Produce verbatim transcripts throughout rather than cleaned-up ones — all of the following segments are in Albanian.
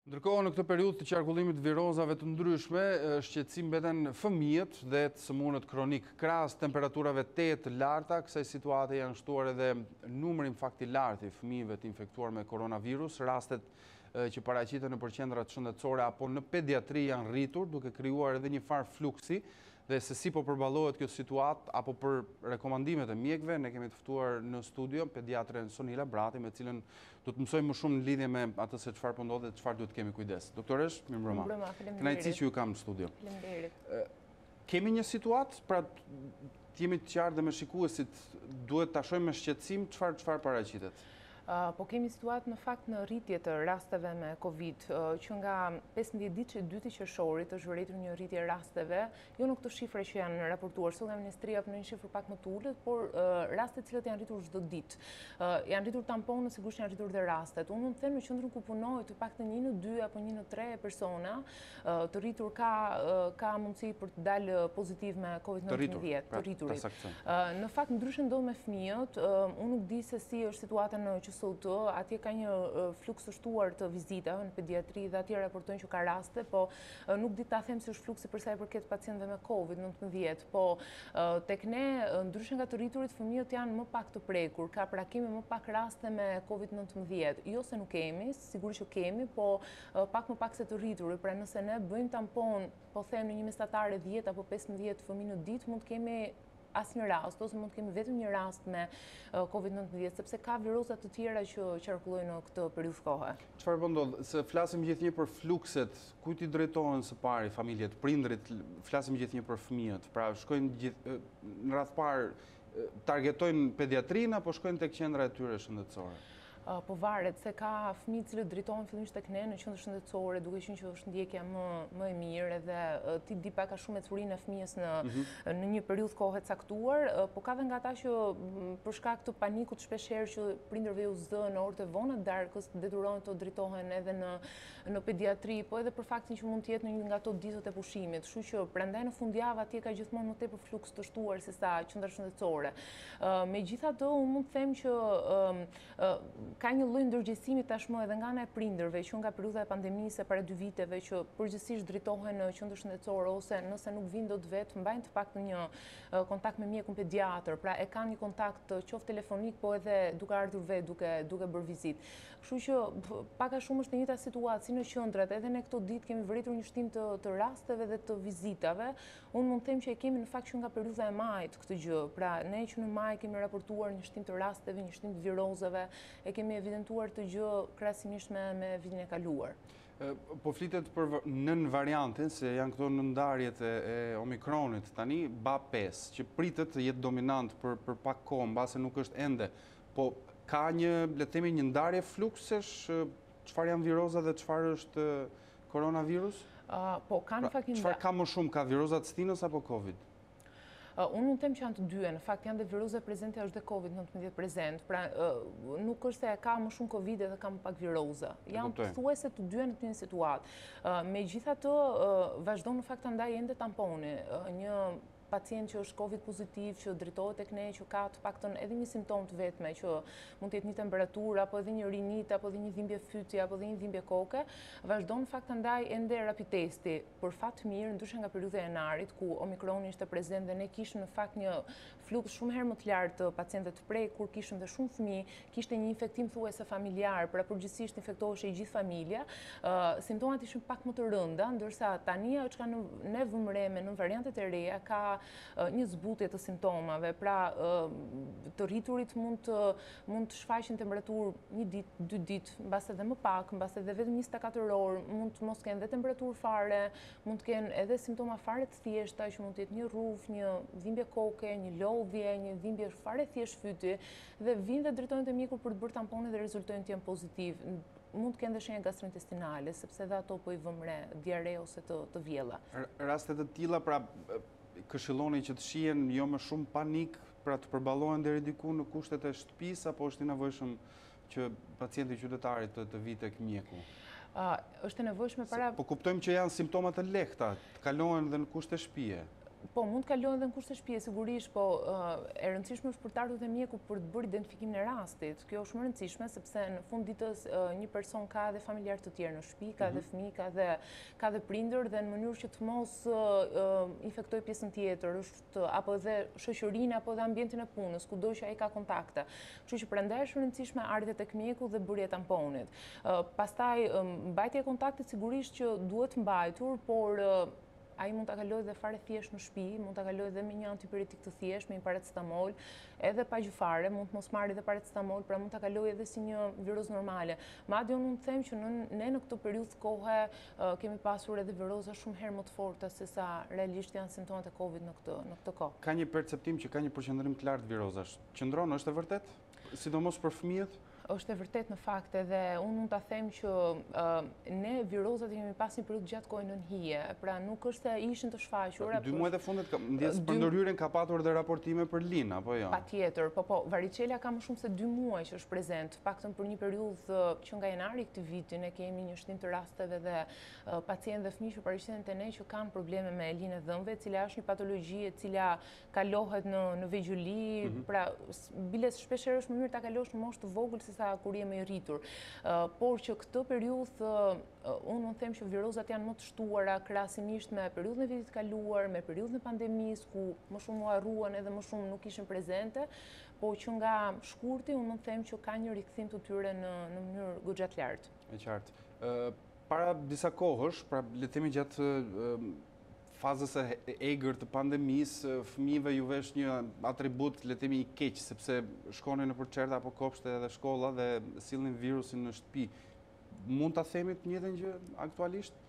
Ndërkohë në këtë periudhë të qarkullimit të virozave të ndryshme, shqetësim mbeten fëmijët dhe të sëmundjet kronik. Krahas temperaturave të të larta, kësaj situate janë shtuar edhe numri në fakt i lartë i fëmijëve të infektuar me koronavirus. Rastet që paraqiten në qendrat shëndetësore apo në pediatri janë rritur, duke krijuar edhe një farë fluksi. Dhe se si po përballohet kjo situatë apo për rekomandimet e mjekëve, ne kemi të ftuar në studio pediatren Sonila Brati, me cilën do të mësojmë më shumë në lidhje me atë se çfarë po ndodh dhe çfarë duhet kemi kujdes. Doktoresh, mirëmbrëma. Mirëmbrëma, faleminderit. Kënaqësi që ju kam në studio. Faleminderit. Kemi një situatë, pra të jemi të qartë dhe me shikuesit, duhet ta shohim me shqetësim çfarë çfarë paraqitet. Po kemi situatë në fakt në rritje të rasteve me Covid, që nga pesëmbëdhjetë ditë e dytë qershorit është vërtetur një rritje rasteve, jo në këto shifra që janë raportuar sot nga Ministria, por në një shifër pak më të ulët, por rastet të cilat janë rritur çdo ditë. Janë rritur tamponë, sigurisht janë rritur dhe rastet. Unë mund të them në qendrën ku punoj të paktën një në dy apo një në tre persona të rritur ka ka mundësi për të dalë pozitiv me Covid nëntëmbëdhjetë, të rriturit. Në fakt ndryshe ndodh me fëmijët, unë nuk di se si është situata në sot, atje ka një fluks të shtuar të vizitave në pediatri dhe atje raportojnë që ka raste, po nuk di ta them se është fluksi për sa i përket pacientëve me Covid nëntëmbëdhjetë, po tek ne, ndryshe nga të rriturit, fëmijët janë më pak të prekur, ka pra kemi më pak raste me Covid nëntëmbëdhjetë. Jo se nuk kemi, sigurisht që kemi, po pak më pak se të rriturit, pra nëse ne bëjmë tampon, po them në një mestatare dhjetë apo pesëmbëdhjetë fëmijë në ditë, mund të kemi asnjë rast, ose mund të kemi vetëm një rast me Covid nëntëmbëdhjetë, sepse ka virusa të tjera që qarkullojnë në këtë periudhë kohe. Çfarë po ndodh? Se flasim gjithnjë për flukset, kujt i drejtohen së pari familjet, prindrit, flasim gjithnjë për fëmijët. Pra shkojnë gjithë në radh parë targetojnë pediatrinë apo shkojnë tek qendra e tyre shëndetësore? Po varet, se ka fëmijë që drejtohen fillimisht tek ne në qendër shëndetësore, duke qenë që është ndjekja më më e mirë, edhe ti di pak a shumë ecurinë e fëmijës në në një periudhë kohe të caktuar, po ka edhe nga ata që për shkak të panikut shpeshherë që prindërve u zë në orët e vona të darkës, detyrohen të drejtohen edhe në në pediatri, po edhe për faktin që mund të jetë në një nga ato ditët e pushimit. Kështu që prandaj në fundjavë atje ka gjithmonë më tepër fluks të shtuar se sa qendra shëndetësore. Megjithatë, unë mund të them që ka një lloj ndërgjegjësimi tashmë edhe nga ana e prindërve që nga periudha e pandemisë para dy viteve që përgjithsisht drejtohen në qendër shëndetësore ose nëse nuk vinë dot vetë, mbajnë të paktën një kontakt me mjekun pediatër, pra e kanë një kontakt qoftë telefonik, po edhe duke ardhur vetë, duke duke bërë vizitë. Kështu që pak a shumë është në njëjta situatë si në qendrat, edhe ne këto ditë kemi vërtetur një shtim të, të rasteve dhe të vizitave. Unë mund të them që e kemi në fakt që nga periudha e majit këtë gjë. Pra ne që në maj kemi raportuar një shtim të rasteve, një shtim të virozave, e kemi evidentuar të gjë krahasimisht me, me vitin e kaluar. Po flitet për nën variantin, se janë këto nëndarjet e, e Omikronit tani, B A pesë, që pritet të jetë dominant për, për pak kohë, mbase nuk është ende. Po ka një, le të themi, një ndarje fluksesh, çfarë janë viroza dhe çfarë është koronavirus? Uh, po ka në pra, fakt çfarë ka më shumë, ka virozat stinës apo Covid? Uh, unë mund të them që janë të dyja, në fakt janë dhe viruze prezente, është dhe Covid nëntëmbëdhjetë prezent, pra uh, nuk është se ka më shumë Covid edhe ka më pak viroza. Janë thuajse të dyja në të njëjtën situatë. Uh, Megjithatë, uh, vazhdon në fakt të ndajë ende tamponi. Uh, një pacient që është Covid pozitiv, që drejtohet tek ne, që ka të paktën edhe një simptom të vetme, që mund të jetë një temperaturë, apo edhe një rinit, apo edhe një dhimbje fytye, apo edhe një dhimbje koke, vazhdon në fakt të ndaj ende rapid testi. Për fat mirë, ndryshe nga periudha e janarit, ku Omikroni ishte prezent dhe ne kishim në fakt një fluks shumë herë më të lartë të pacientëve të prekur, kishim dhe shumë fëmijë, kishte një infektim thuajse familjar, pra përgjithsisht infektoheshte gjithë familja. Uh, simptomat ishin pak më të rënda, ndërsa tani çka ne vëmreme në variantet e reja ka një zbutje të simptomave, pra të rriturit mund të mund të shfaqin temperaturë një ditë, dy ditë, mbas edhe më pak, mbas edhe vetëm njëzet e katër orë, mund të mos kenë dhe temperaturë fare, mund të kenë edhe simptoma fare të thjeshta, që mund të jetë një rruf, një dhimbje koke, një lodhje, një dhimbje fare thjesht fytye, dhe vinë dhe drejtohen te mjeku për të bërë tampone dhe rezultojnë të jenë pozitiv. Mund të kenë dhe shenja gastrointestinale, sepse edhe ato po i vëmre diare ose të, të vjella. Rastet të tilla, pra këshilloni që të shihen jo më shumë panik, pra të përballohen deri diku në kushtet e shtëpisë, apo është i nevojshëm që pacienti qytetarit të, të vi tek mjeku? Uh, është e nevojshme para... Po kuptojmë që janë simptoma të lehta, të kalohen dhe në kushte shtëpie. Po, mund të kalojnë edhe në kushte shtëpie, sigurisht, po e rëndësishme është për të ardhur te mjeku për të bërë identifikimin e rastit. Kjo është më e rëndësishme sepse në fund ditës një person ka edhe familjar të tjerë në shtëpi, ka edhe fëmijë, ka edhe ka edhe prindër dhe në mënyrë që të mos infektoj pjesën tjetër, është apo edhe shoqërinë apo edhe ambientin e punës, kudo që ai ka kontakte. Kështu që prandaj është e rëndësishme ardha tek mjeku dhe bërja e tamponit. Pastaj mbajtja e kontaktit sigurisht që duhet mbajtur, por ai mund ta kalojë dhe fare thjesht në shtëpi, mund ta kalojë dhe me një antipyretik të thjesht, me një paracetamol, edhe pa gjufare, mund të mos marrë edhe paracetamol, pra mund ta kalojë edhe si një virus normale. Madje unë mund të them që ne në këtë periudhë kohe kemi pasur edhe viroza shumë herë më të forta se sa realisht janë simptomat e Covid në këtë në këtë kohë. Ka një perceptim që ka një përqendrim të lartë virozash. Qëndron, është e vërtet? Sidomos për fëmijët? Është e vërtet në fakt edhe unë mund ta them që ne virozat i kemi pasur një periudhë gjatë kohë nën hije, pra nuk është se ishin të shfaqur. Dy muajt e fundit ndjes për ndërhyrjen ka patur edhe raportime për linë, apo jo? Patjetër, po po, varicela ka më shumë se dy muaj që është prezent, paktën për një periudhë që nga janari këtij viti ne kemi një shtim të rasteve dhe pacientë dhe fëmijë që paraqiten te ne që kanë probleme me linë e dhëmbëve, e cila është një patologji e cila kalohet në në vegjuli, pra bile shpeshherë është më mirë ta kalosh në moshë të vogël se sa kur je më i rritur. Por që këtë periudhë unë mund të them që virozat janë më të shtuara krahasimisht me periudhën e vitit kaluar, me periudhën e pandemisë ku më shumë u harruan edhe më shumë nuk ishin prezente, po që nga shkurti unë mund të them që ka një rikthim të tyre në në mënyrë goxha të lartë. E qartë. Para disa kohësh, pra le të themi gjatë fazës e egër të pandemisë, fëmijëve ju vesh një atribut, le të themi, i keq, sepse shkonin nëpër çerta apo kopshte edhe shkolla dhe sillnin virusin në shtëpi. Mund ta themi të njëjtën gjë aktualisht?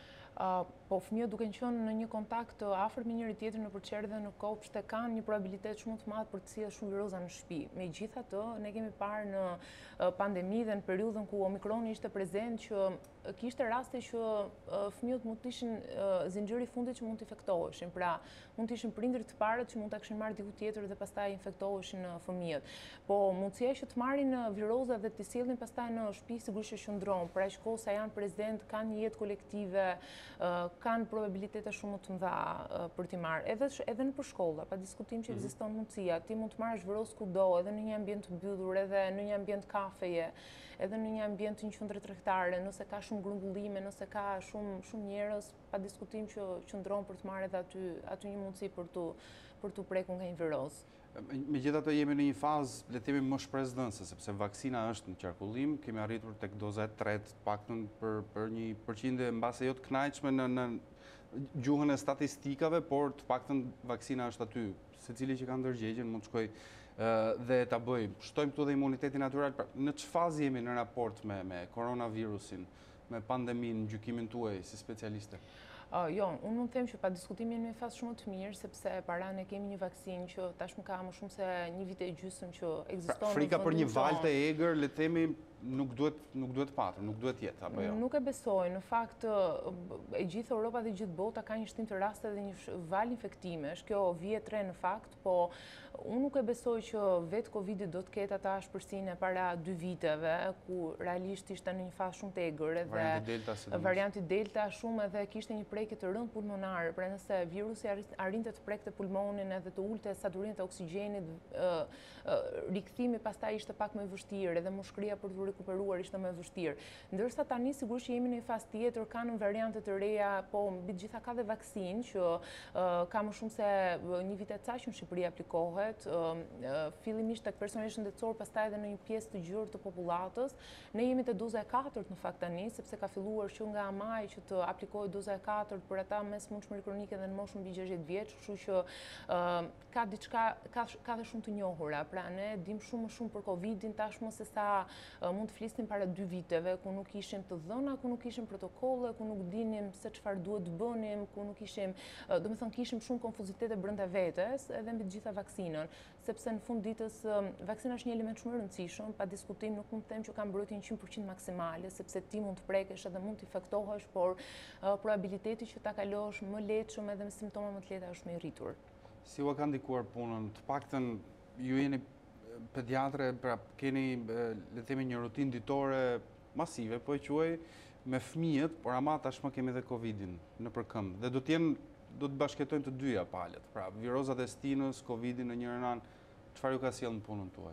Po fëmijët duke qenë në një kontakt të afërt me njëri tjetrin nëpër çertë dhe në kopshte kanë një probabilitet shumë të madh për të sjellë shumë viroza në shtëpi. Megjithatë, ne kemi parë në pandemi dhe në periudhën ku Omikroni ishte prezent që kishte raste që fëmijët mund të ishin zinxhiri i fundit që mund të infektoheshin. Pra, mund të ishin prindërit të parët që mund ta kishin marrë diku tjetër dhe pastaj infektoheshin fëmijët. Po mundësia që të marrin viroza dhe të sjellin pastaj në shtëpi sigurisht që qëndron. Pra, aq kohë sa janë prezent, kanë një jetë kolektive, kanë probabilitete shumë të mëdha për t'i marrë. Edhe edhe në shkolla, pa diskutim që ekziston mundësia. Ti mund të marrësh virus kudo, edhe në një ambient të mbyllur, edhe në një ambient kafeje, edhe në një ambient të një qendre tregtare, nëse ka shumë grumbullime, nëse ka shumë shumë njerëz, pa diskutim që qëndron për të marrë edhe aty aty një mundësi për tu për tu prekur nga një viroz. Megjithatë jemi në një fazë, le të themi, më shpresdhënëse, sepse vaksina është në qarkullim, kemi arritur tek doza e tretë, paktën për për një përqindje mbase jo të kënaqshme në në gjuhën e statistikave, por të paktën vaksina është aty. Secili që ka ndërgjegjen mund të shkojë dhe ta bëj. Shtojmë këtu dhe imunitetin natyral. Në çfarë fazë jemi në raport me me koronavirusin, me pandeminë, në gjykimin tuaj si specialiste? Jo, unë mund të them që pa diskutim jemi në fazë shumë të mirë, sepse para ne kemi një vaksinë që tashmë ka më shumë se një vit e gjysmë që ekziston. Frika për një valë të egër, le të themi, nuk duhet nuk duhet patur, nuk duhet jetë, apo jo? Nuk e besoj. Në fakt, e gjithë Europa dhe gjithë bota ka një shtim të raste dhe një valë infektimesh. Kjo vjet re në fakt, po unë nuk e besoj që vetë Covidi do të ketë ata shpërsinë para dy viteve, ku realisht ishte në një fazë shumë të egër edhe varianti Delta shumë edhe kishte një prekje të rëndë pulmonare. Pra nëse virusi arrinte të prekte pulmonin edhe të ulte saturinë të oksigjenit, rikthimi pastaj ishte pak më i vështirë edhe mushkëria për të rekuperuar ishte më e vështirë. Ndërsa tani sigurisht që jemi në një fazë tjetër, kanë variante të reja, po mbi të gjitha ka dhe vaksinë që ka më shumë se një vit e ca që në Shqipëri aplikohet, fillimisht tek personeli shëndetësor, pastaj edhe në një pjesë të gjerë të popullatës. Ne jemi te doza e katërt në fakt tani, sepse ka filluar që nga maj që të aplikohet doza e katërt për ata me smundshmëri kronike dhe në moshën mbi gjashtëdhjetë vjeç, kështu që ka diçka ka ka dhe shumë të njohura. Pra ne dim shumë më shumë për Covidin tashmë se sa mund të flisnim para dy viteve, ku nuk ishim të dhëna, ku nuk ishim protokolle, ku nuk dinim se çfarë duhet të bënim, ku nuk ishim, do të thonë kishim shumë konfuzitete brenda vetes, edhe mbi të gjitha vaksinën, sepse në fund ditës vaksina është një element shumë i rëndësishëm, pa diskutim nuk mund të them që ka mbrojtje njëqind përqind maksimale, sepse ti mund të prekesh edhe mund të infektohesh, por probabiliteti që ta kalosh më lehtëshëm edhe me simptoma më të lehta është më i rritur. Si u ka ndikuar punën? Të paktën ju jeni pediatre, pra keni, le të themi, një rutinë ditore masive, po e quaj, me fëmijët, por ama tashmë kemi dhe Covidin në përkëmbë. Dhe do të jenë do të bashketojmë të dyja palët. Pra, virozat e stinës, Covidin në njërën anë, çfarë ju ka sjellë në punën tuaj?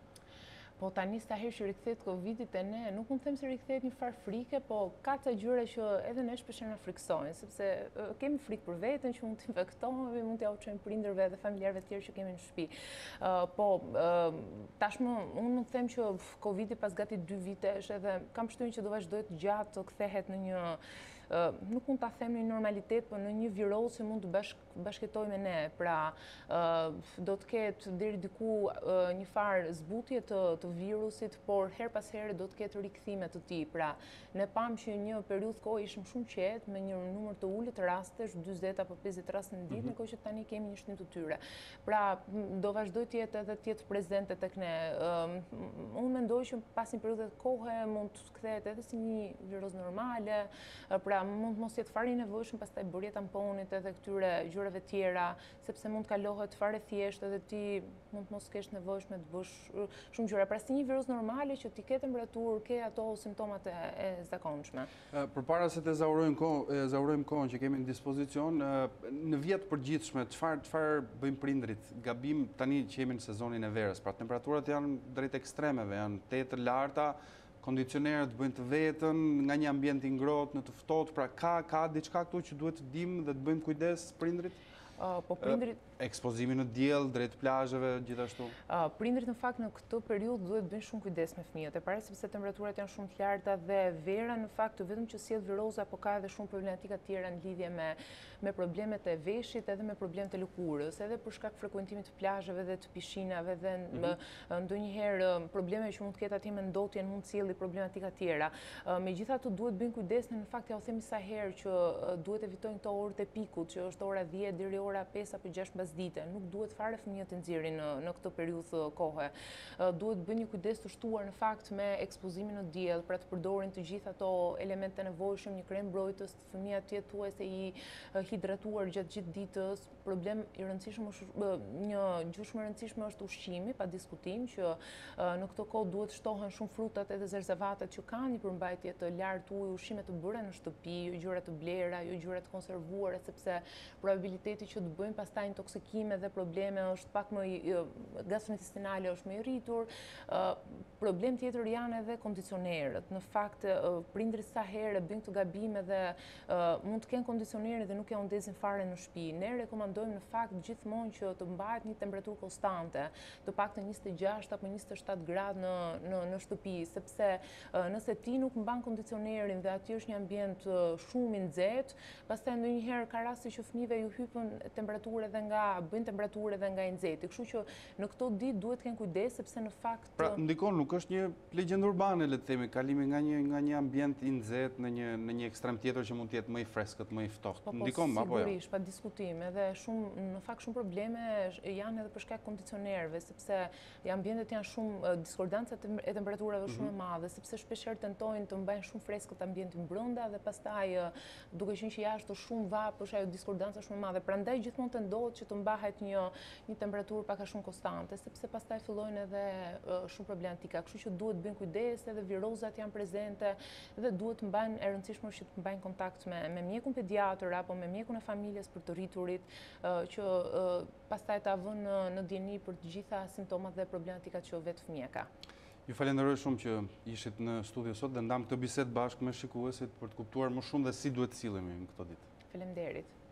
Po tani sa herë që rikthehet Covidit e ne, nuk mund të them se rikthehet një farë frike, po ka ca gjëra që edhe ne shpesh na friksojnë, sepse uh, kemi frikë për veten që mund të infektohemi, mund t'ia uçojmë prindërve dhe familjarëve të tjerë që kemi në shtëpi. Uh, po uh, tashmë unë mund të them që Covidi pas gati dy vitesh edhe kam përshtypjen që do vazhdojë të gjatë të kthehet në një Uh, nuk mund ta them në normalitet, por në një viroz që mund të bashk, bashkëtojmë me ne. Pra, uh, do të ketë deri diku uh, një farë zbutje të, të virusit, por her pas here do të ketë rikthime të tij. Pra, ne pam që një periudhë kohë ishim shumë qetë me një numër të ulët rastesh, dyzet apo pesëdhjetë raste në ditë, mm-hmm. në kohë që tani kemi një shtim të tyre. Pra, do vazhdoj të jetë edhe të jetë prezente tek ne. Um, unë mendoj që pas një periudhe kohë mund të kthehet edhe si një viroz normale. Uh, pra, mund mos jetë fare i nevojshëm pastaj bërja tamponit edhe këtyre gjërave tjera, sepse mund të kalohet fare thjesht edhe ti mund mos kesh nevojshme të bësh shumë gjëra. Pra si një virus normale që ti ke temperaturë, ke ato simptomat e, e zakonshme. Përpara se të zaurojmë kohën, zaurojmë kohën që kemi në dispozicion, në vjet përgjithshme, çfarë çfarë bëjmë prindrit? Gabim tani që jemi në sezonin e verës, pra temperaturat janë drejt ekstremeve, janë te të larta, kondicionerët bëjnë të vetën, nga një ambient i ngrohtë në të ftohtë, pra ka ka diçka këtu që duhet të dimë dhe të bëjmë kujdes prindrit? Uh, po prindrit ekspozimi në diell drejt plazheve gjithashtu. Uh, prindrit në fakt në këtë periudhë duhet bëjnë shumë kujdes me fëmijët. E para sepse temperaturat janë shumë të larta dhe vera në fakt vetëm që sjell viroza, po ka edhe shumë problematika të tjera në lidhje me me problemet e veshit edhe me problemet e lëkurës, edhe për shkak frekuentimit të plazheve dhe të pishinave dhe mm-hmm. ndonjëherë probleme që mund të ketë atje me ndotjen mund të sjellë problematika të tjera. Uh, Megjithatë duhet bëjnë kujdes në fakt ja u themi sa herë që uh, duhet evitojnë këto orët e pikut, që është ora dhjetë deri ora pesë apo gjashtë mbasdite. Nuk duhet fare fëmijët të nxjerrin në, në këtë periudhë kohe. Uh, duhet bëjnë një kujdes të shtuar në fakt me ekspozimin në diell, pra të përdorin të gjitha ato elemente të nevojshëm, një krem mbrojtës, fëmia të jetë thuajse i uh, hidratuar gjatë gjithë ditës. Problem i rëndësishëm është një gjë shumë e rëndësishme është ushqimi, pa diskutim që uh, në këtë kohë duhet shtohen shumë frutat edhe zerzavatat që kanë një përmbajtje të lartë ujë, ushqime të bëra në shtëpi, jo gjëra të blera, jo gjëra të konservuara, sepse probabiliteti që të bëjnë pastaj intoksikime dhe probleme është pak më gastrointestinale është më i rritur. Uh, problem tjetër janë edhe kondicionerët. Në fakt uh, prindrit sa herë bëjnë këto gabime dhe uh, mund të kenë kondicionerin dhe nuk ja undezin fare në shtëpi. Ne rekomandojmë në fakt gjithmonë që të mbahet një temperaturë konstante, të paktën njëzet e gjashtë apo njëzet e shtatë gradë në në në shtëpi, sepse uh, nëse ti nuk mban kondicionerin dhe aty është një ambient uh, shumë i nxehtë, pastaj ndonjëherë ka raste që fëmijëve ju hypën temperaturë edhe nga bëjnë temperaturë edhe nga i nxehti. Kështu që në këto ditë duhet të kenë kujdes sepse në fakt pra ndikon, nuk është një legjendë urbane, le të themi, kalimi nga një nga një ambient i nxehtë në një në një ekstrem tjetër që mund të jetë më i freskët, më i ftohtë. Po, ndikon apo jo? Sigurisht, pa diskutim, edhe shumë në fakt shumë probleme janë edhe për shkak kondicionerëve, sepse ambientet janë shumë diskordanca e temperaturave shumë e madhe, sepse shpeshherë tentojnë të mbajnë shumë freskët ambientin brenda dhe pastaj duke qenë që jashtë është shumë vap, është ajo diskordanca shumë e madhe. Prandaj gjithmonë tendohet që të mbahet një një temperaturë pak a shumë konstante, sepse pastaj fillojnë edhe uh, shumë problematika. Kështu që duhet bëjnë kujdes, edhe virozat janë prezente dhe duhet të mbajnë e rëndësishme që të mbajnë kontakt me me mjekun pediatër apo me mjekun e familjes për të rriturit, uh, që uh, pastaj ta vënë në, në dieni për të gjitha simptomat dhe problematikat që vetë fëmia ka. Ju falenderoj shumë që ishit në studio sot dhe ndam këtë bisedë bashkë me shikuesit për të kuptuar më shumë dhe si duhet të sillemi në këto ditë. Faleminderit.